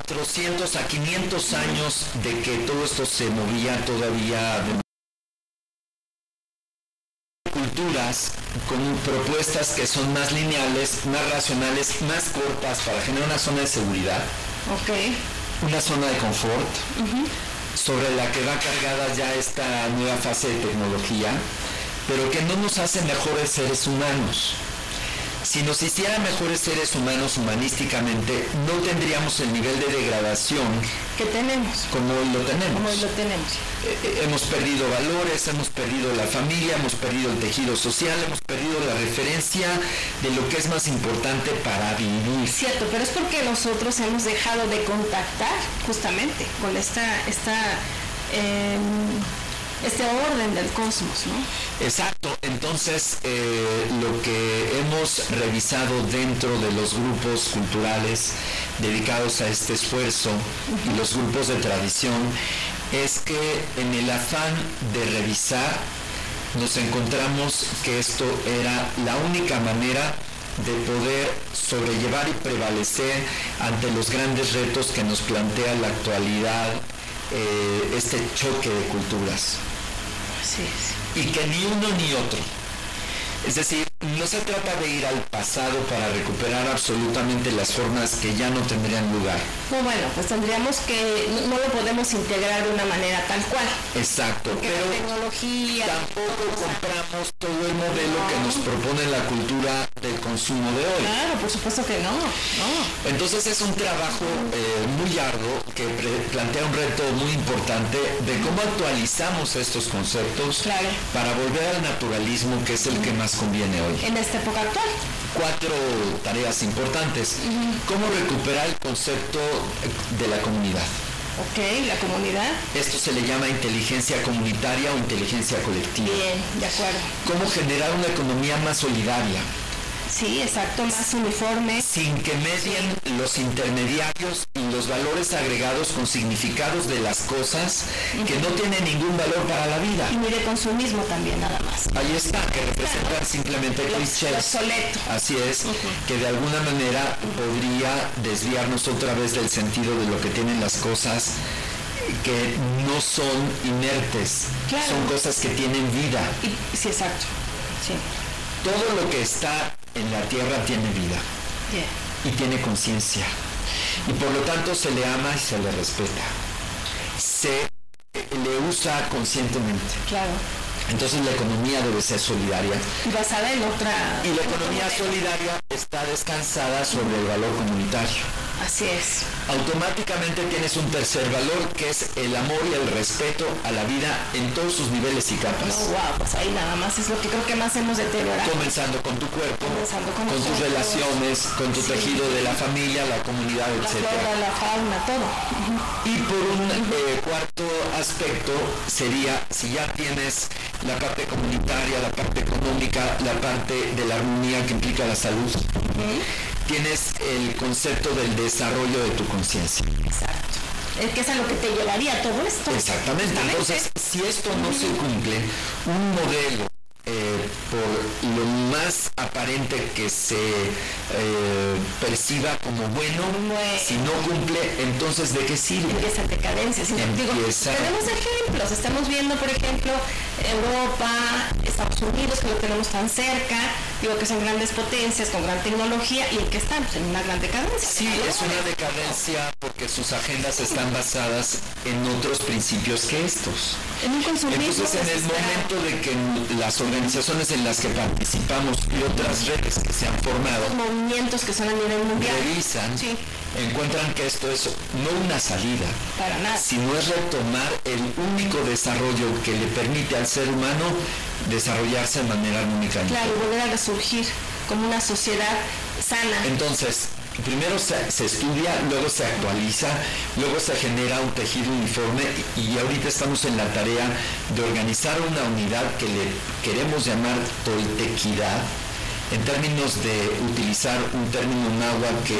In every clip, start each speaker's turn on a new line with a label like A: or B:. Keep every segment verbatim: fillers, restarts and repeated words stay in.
A: cuatrocientos a quinientos años de que todo esto se movía todavía de culturas con propuestas que son más lineales, más racionales, más cortas para generar una zona de seguridad,
B: okay,
A: una zona de confort, uh-huh, sobre la que va cargada ya esta nueva fase de tecnología, pero que no nos hace mejores seres humanos. Si nos hiciera mejores seres humanos humanísticamente, no tendríamos el nivel de degradación
B: que tenemos,
A: como hoy lo tenemos.
B: Como hoy lo tenemos.
A: Eh, hemos perdido valores, hemos perdido la familia, hemos perdido el tejido social, hemos perdido la referencia de lo que es más importante para vivir.
B: Cierto, pero es porque nosotros hemos dejado de contactar justamente con esta, esta eh, este orden del cosmos, ¿no?
A: Exacto. Entonces, eh, lo que hemos revisado dentro de los grupos culturales dedicados a este esfuerzo, uh-huh, y los grupos de tradición, es que en el afán de revisar nos encontramos que esto era la única manera de poder sobrellevar y prevalecer ante los grandes retos que nos plantea la actualidad, eh, este choque de culturas.
B: Así es.
A: Y que ni uno ni otro. Es decir, no se trata de ir al pasado para recuperar absolutamente las formas que ya no tendrían lugar.
B: No, bueno, pues tendríamos que, no, no lo podemos integrar de una manera tal cual.
A: Exacto,
B: porque
A: pero
B: la tecnología,
A: tampoco compramos todo el modelo no. que nos propone la cultura del consumo de hoy.
B: Claro, por supuesto que no. no.
A: Entonces es un trabajo eh, muy arduo que plantea un reto muy importante de cómo actualizamos estos conceptos,
B: claro,
A: para volver al naturalismo, que es el que más conviene hoy.
B: En esta época actual.
A: Cuatro tareas importantes. Uh-huh. ¿Cómo recuperar el concepto de la comunidad?
B: Ok, la comunidad.
A: Esto se le llama inteligencia comunitaria o inteligencia colectiva.
B: Bien, de acuerdo.
A: ¿Cómo generar una economía más solidaria?
B: Sí, exacto, más uniforme.
A: Sin que medien los intermediarios y los valores agregados con significados de las cosas, uh-huh, que no tienen ningún valor para la vida.
B: Y ni de consumismo también, nada más.
A: Ahí está, que representan
B: claro,
A: simplemente clichés.
B: Obsoleto.
A: Así es, uh-huh, que de alguna manera podría desviarnos otra vez del sentido de lo que tienen las cosas, que no son inertes,
B: claro,
A: son cosas que tienen vida.
B: Y, sí, exacto. Sí.
A: Todo lo que está en la tierra tiene vida,
B: yeah,
A: y tiene conciencia, y por lo tanto se le ama y se le respeta, se le usa conscientemente.
B: Claro.
A: Entonces la economía debe ser solidaria.
B: Y basada en otra...
A: Y la economía solidaria está descansada sobre el valor comunitario.
B: Así es.
A: Automáticamente tienes un tercer valor, que es el amor y el respeto a la vida en todos sus niveles y capas.
B: No, wow, pues ahí nada más es lo que creo que más hemos deteriorado.
A: Comenzando con tu cuerpo,
B: Comenzando con,
A: con tus relaciones, con tu sí, tejido de la familia, la comunidad,
B: la
A: etcétera.
B: La flora, la fauna, todo. Uh-huh.
A: Y por un eh, cuarto aspecto sería, si ya tienes la parte comunitaria, la parte económica, la parte de la armonía que implica la salud, uh-huh, tienes el concepto del desarrollo de tu conciencia.
B: Exacto. Es que es a lo que te llevaría todo esto.
A: Exactamente. Entonces, si esto no se cumple, un modelo, eh, por lo más aparente que se eh, perciba como bueno,
B: bueno,
A: si no cumple, entonces ¿de qué sirve?
B: Empieza en decadencia. Si
A: Empieza...
B: digo, tenemos ejemplos, estamos viendo, por ejemplo, Europa, Estados Unidos, que lo tenemos tan cerca, digo que son grandes potencias con gran tecnología, y en que están, pues, en una gran decadencia.
A: Sí, es una decadencia porque sus agendas están basadas en otros principios que estos.
B: En un consumismo.
A: Entonces, en el momento de que las organizaciones en las que participamos y otras redes que se han formado,
B: los movimientos que son a nivel mundial,
A: revisan,
B: sí,
A: encuentran que esto es no una salida,
B: para nada,
A: sino es retomar el único desarrollo que le permite al ser humano desarrollarse de manera armónica.
B: Claro, y volver a resurgir como una sociedad sana.
A: Entonces, primero se, se estudia, luego se actualiza, luego se genera un tejido uniforme, y ahorita estamos en la tarea de organizar una unidad que le queremos llamar toltequidad, en términos de utilizar un término náhuatl que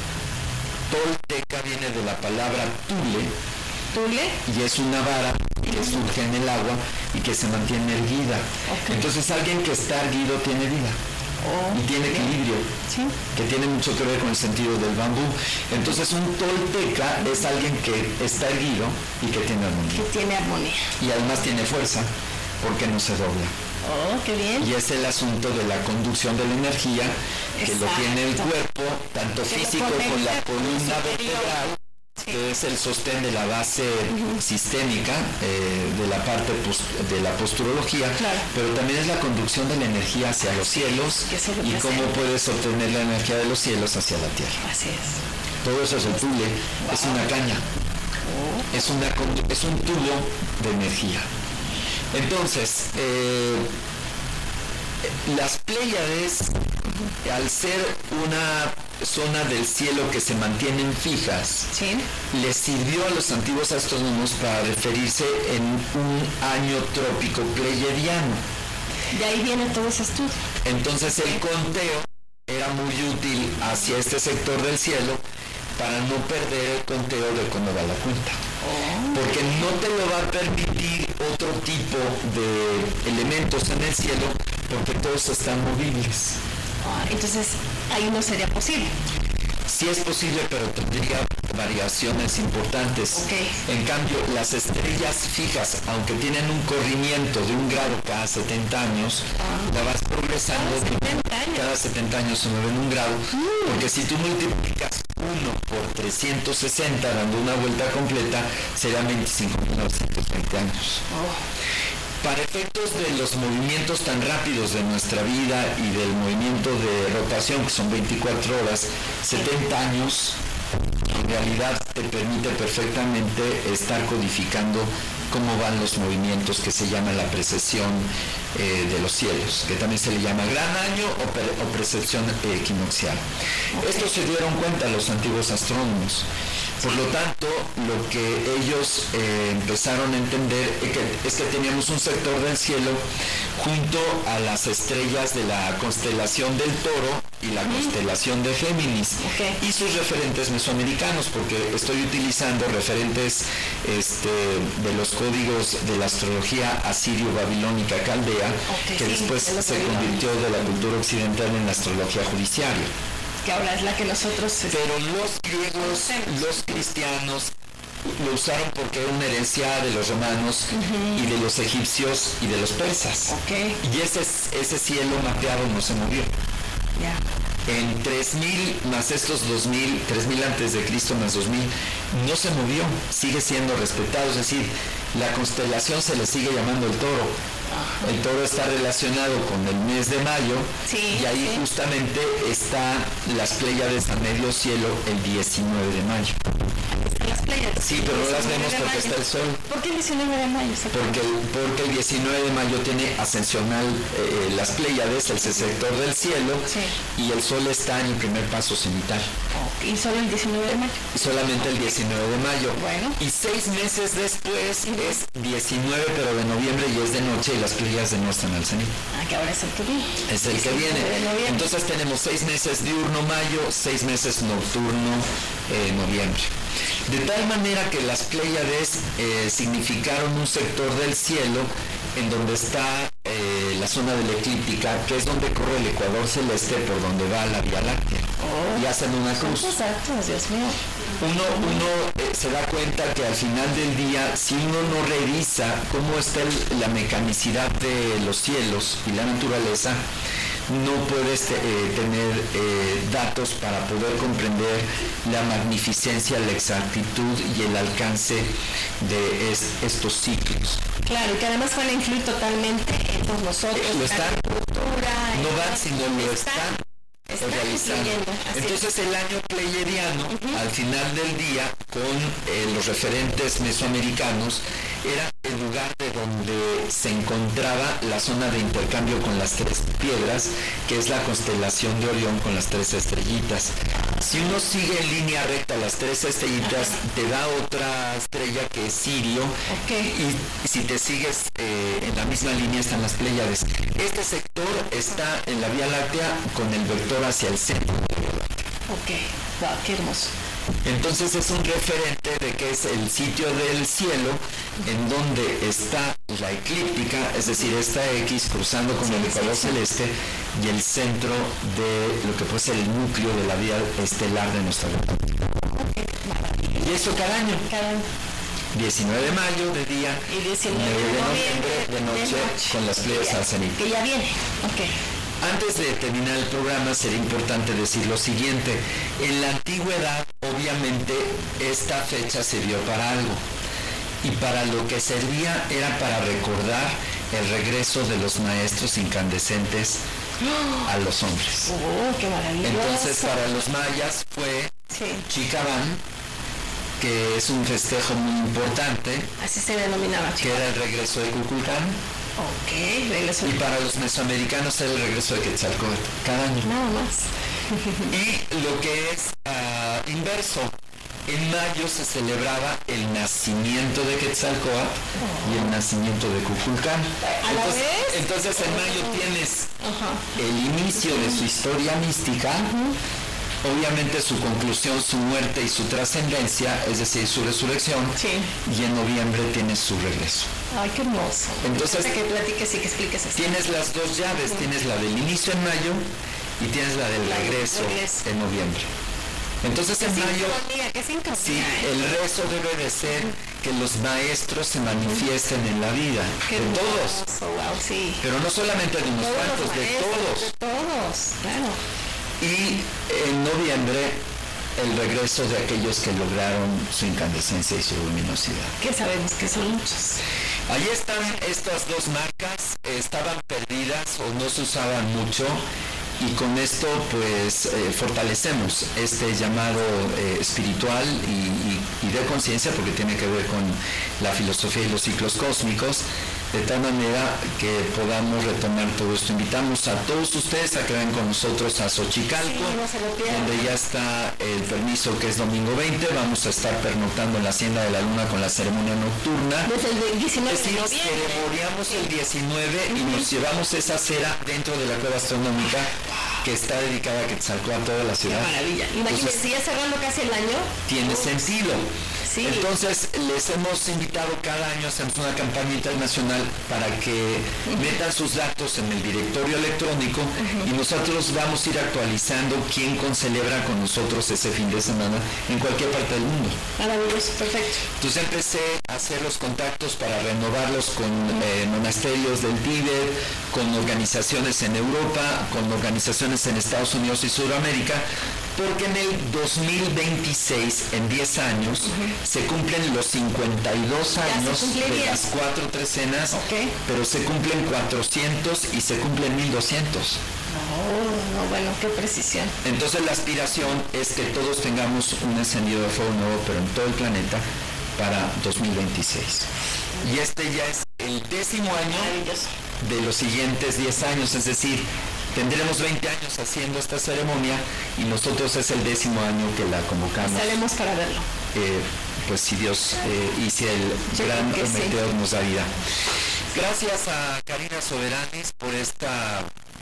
A: tolteca viene de la palabra tule,
B: ¿Tule?
A: y es una vara que surge en el agua y que se mantiene erguida. Okay. Entonces alguien que está erguido tiene vida. Oh, y tiene equilibrio,
B: sí.
A: que tiene mucho que ver con el sentido del bambú. Entonces un tolteca es alguien que está erguido y que tiene armonía.
B: Que tiene armonía.
A: Y además tiene fuerza, porque no se dobla.
B: Oh, qué bien.
A: Y es el asunto de la conducción de la energía, que Exacto. lo tiene el cuerpo, tanto que físico con la columna vertebral, sí. que es el sostén de la base uh-huh. sistémica, eh, de la parte post, de la posturología, claro. pero también es la conducción de la energía hacia los cielos y cómo puedes obtener la energía de los cielos hacia la tierra.
B: Así es.
A: Todo eso es el tule, wow. es una caña, oh. es, una, es un tubo de energía. Entonces, eh, las Pléyades, al ser una zona del cielo que se mantienen fijas,
B: ¿sí?
A: les sirvió a los antiguos astrónomos para referirse en un año trópico pleyadiano.
B: De ahí viene todo ese estudio.
A: Entonces el conteo era muy útil hacia este sector del cielo para no perder el conteo de cómo va la cuenta. Porque no te lo va a permitir otro tipo de elementos en el cielo, porque todos están movibles.
B: Ah, entonces, ahí no sería posible.
A: Sí es posible, pero tendría variaciones importantes.
B: Okay.
A: En cambio, las estrellas fijas, aunque tienen un corrimiento de un grado cada setenta años, ah. la vas progresando.
B: Cada setenta años.
A: Cada setenta años se mueve en un grado. Mm. Porque si tú multiplicas uno por trescientos sesenta dando una vuelta completa, serán veinticinco mil novecientos veinte años.
B: Oh.
A: Para efectos de los movimientos tan rápidos de nuestra vida y del movimiento de rotación, que son veinticuatro horas, setenta años en realidad te permite perfectamente estar codificando cómo van los movimientos, que se llama la precesión eh, de los cielos, que también se le llama gran año o, pre o precesión eh, equinoccial. Okay. Esto se dieron cuenta los antiguos astrónomos. Por lo tanto, lo que ellos eh, empezaron a entender es que, es que teníamos un sector del cielo junto a las estrellas de la constelación del Toro y la mm. constelación de Géminis,
B: okay.
A: y sus referentes mesoamericanos, porque estoy utilizando referentes este, de los códigos de la astrología asirio-babilónica caldea,
B: okay,
A: que
B: sí,
A: después se convirtió de la cultura occidental en la astrología judiciaria.
B: Que ahora es la que nosotros...
A: Pero los griegos, los cristianos, lo usaron porque era una herencia de los romanos uh-huh. y de los egipcios y de los persas.
B: Okay.
A: Y ese, ese cielo mapeado no se movió.
B: Yeah.
A: En tres mil más estos dos mil, tres mil antes de Cristo más dos mil, no se movió, sigue siendo respetado, es decir, la constelación se le sigue llamando el Toro. Ajá. El Toro está relacionado con el mes de mayo,
B: sí,
A: y ahí
B: sí.
A: justamente están las Pléyades a medio cielo el diecinueve de mayo.
B: ¿Están las Pléyades?
A: Sí, pero no las vemos porque está el sol.
B: ¿Por qué el diecinueve de mayo?
A: Porque el, porque el diecinueve de mayo tiene ascensional eh, las Pléyades, el sector del cielo,
B: sí.
A: y el sol está en el primer paso cenital.
B: Okay. ¿Y solo el diecinueve de mayo?
A: Solamente el diecinueve de mayo.
B: Bueno.
A: Y seis meses después uh-huh. es diecinueve, pero de noviembre, y es de noche, y las Pléyades no están al cenit.
B: Ah, que ahora es el que viene.
A: Es el que viene. Entonces tenemos seis meses diurno mayo, seis meses nocturno eh, noviembre. De tal manera que las Pléyades eh, significaron un sector del cielo en donde está eh, la zona de la eclíptica, que es donde corre el ecuador celeste por donde va la Vía Láctea. Oh, y hacen una cruz.
B: Exacto, Dios mío.
A: Uno, uno eh, se da cuenta que al final del día, si uno no revisa cómo está el, la mecanicidad de los cielos y la naturaleza, no puedes eh, tener eh, datos para poder comprender la magnificencia, la exactitud y el alcance de es, estos ciclos.
B: Claro, y que además van a influir totalmente en todos nosotros.
A: Eh, lo están,
B: cultura,
A: no van, sino lo están,
B: están
A: realizando. Entonces el año pleyadiano, uh-huh. al final del día, con eh, los referentes mesoamericanos, era el lugar de donde se encontraba la zona de intercambio con las tres piedras, que es la constelación de Orión con las tres estrellitas. Si uno sigue en línea recta las tres estrellitas, uh-huh. te da otra estrella que es Sirio,
B: okay.
A: y si te sigues eh, en la misma línea están las Pléyades. Este sector está en la Vía Láctea con el vector hacia el centro de la Vía Láctea.
B: Ok, wow, qué hermoso.
A: Entonces es un referente de que es el sitio del cielo en donde está la eclíptica, es decir, esta X cruzando con sí, el ecuador sí, celeste, y el centro de lo que puede ser el núcleo de la vida estelar de nuestra república. Y eso cada año.
B: Cada año.
A: diecinueve de mayo de día
B: y diecinueve
A: de noviembre de noche,
B: de noche
A: con las Pleiades al cenit.
B: Que ya viene. Okay.
A: Antes de terminar el programa sería importante decir lo siguiente. En la antigüedad, obviamente, esta fecha sirvió para algo. Y para lo que servía era para recordar el regreso de los maestros incandescentes a los hombres.
B: ¡Oh, qué maravilloso!
A: Entonces, para los mayas fue
B: sí.
A: Chicabán, que es un festejo muy importante.
B: Así se denominaba.
A: Que era el regreso de Kukulcán.
B: Ok, regreso.
A: Y para los mesoamericanos era el regreso de Quetzalcóatl, cada año.
B: Nada más.
A: Y lo que es uh, inverso, en mayo se celebraba el nacimiento de Quetzalcóatl oh. y el nacimiento de Kukulcán.
B: ¿A la
A: entonces,
B: vez?
A: entonces en mayo tienes
B: uh-huh.
A: el inicio de su historia mística, uh-huh. obviamente su conclusión, su muerte y su trascendencia, es decir, su resurrección,
B: sí.
A: y en noviembre tienes su regreso.
B: Ay, qué hermoso.
A: Entonces,
B: que platiques y que expliques eso.
A: Tienes las dos llaves, uh-huh. tienes la del inicio en mayo y tienes la del la regreso, regreso en noviembre. Entonces en mayo, sí, el rezo debe de ser que los maestros se manifiesten en la vida,
B: qué
A: de
B: hermoso,
A: todos,
B: wow, sí.
A: pero no solamente de unos
B: todos
A: cuantos, de todos.
B: De todos, claro.
A: Y en noviembre el regreso de aquellos que lograron su incandescencia y su luminosidad.
B: Que sabemos que son muchos.
A: Ahí están estas dos marcas, estaban perdidas o no se usaban mucho. Y con esto pues eh, fortalecemos este llamado eh, espiritual y, y, y de conciencia, porque tiene que ver con la filosofía y los ciclos cósmicos, de tal manera que podamos retomar todo esto. Invitamos a todos ustedes a que vengan con nosotros a Xochicalco,
B: sí, no se lo pierdan,
A: donde ya está el permiso, que es domingo veinte. Vamos a estar pernoctando en la Hacienda de la Luna con la ceremonia nocturna.
B: Desde el diecinueve
A: es decir,
B: de noviembre.
A: ceremoniamos el diecinueve uh-huh. y nos llevamos esa cera dentro de la cueva astronómica que está dedicada a Quetzalcóatl, a toda la ciudad.
B: Qué maravilla. Imagínense, si ya cerrando casi el año.
A: Tiene uh, sentido.
B: Sí.
A: Entonces, les hemos invitado cada año, hacemos una campaña internacional para que uh-huh. metan sus datos en el directorio electrónico uh-huh. y nosotros vamos a ir actualizando quién celebra con nosotros ese fin de semana en cualquier parte del mundo.
B: Maravilloso, perfecto.
A: Entonces empecé a hacer los contactos para renovarlos con uh-huh. eh, monasterios del Tíbet, con organizaciones en Europa, con organizaciones en Estados Unidos y Sudamérica, porque en el dos mil veintiséis, en diez años, uh-huh. se cumplen los cincuenta y dos años de las cuatro trecenas,
B: okay.
A: pero se cumplen cuatrocientos y se cumplen mil doscientos.
B: Oh, no, bueno, qué precisión.
A: Entonces la aspiración es que todos tengamos un encendido de fuego nuevo, pero en todo el planeta, para dos mil veintiséis. Y este ya es el décimo año de los siguientes diez años, es decir, tendremos veinte años haciendo esta ceremonia y nosotros es el décimo año que la convocamos.
B: Estaremos para verlo.
A: Eh, pues si Dios eh, y si el
B: Yo
A: gran prometedor
B: sí.
A: nos da vida. Gracias a Karina Soberanes por esta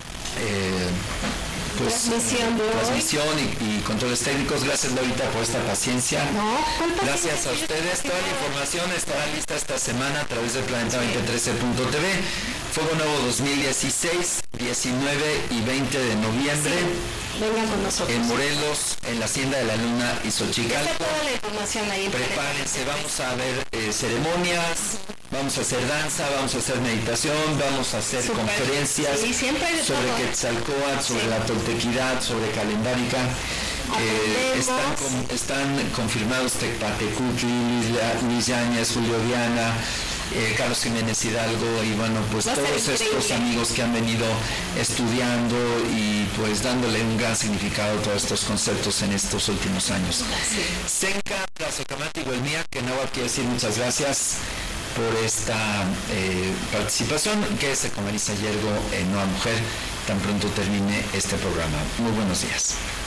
A: eh, pues,
B: transmisión,
A: eh, transmisión y, y controles técnicos. Gracias, Laurita, por esta paciencia.
B: No,
A: gracias a ustedes. Toda la información estará lista esta semana a través del Planeta veinte trece punto t v. Fuego Nuevo dos mil dieciséis, diecinueve y veinte de noviembre.
B: Sí. Vengan con nosotros.
A: En Morelos, en la Hacienda de la Luna y Xochicalco.
B: Está toda la información ahí.
A: Prepárense, vamos a ver eh, ceremonias, vamos a hacer danza, vamos a hacer meditación, vamos a hacer Super. conferencias
B: sí, siempre hay de
A: sobre
B: todo.
A: Quetzalcóatl, sobre sí. la toltequidad, sobre calendárica. Eh, están, con, están confirmados Tecpatecutli, Luis, Luis Yáñez, Julio Viana, eh, Carlos Jiménez Hidalgo y bueno, pues todos estos amigos que han venido estudiando y pues dándole un gran significado a todos estos conceptos en estos últimos años. Senka, Tlazocamati Huelmía, que no quiero decir muchas gracias por esta eh, participación, que se con Marisa Yergo en Nueva Mujer tan pronto termine este programa. Muy buenos días.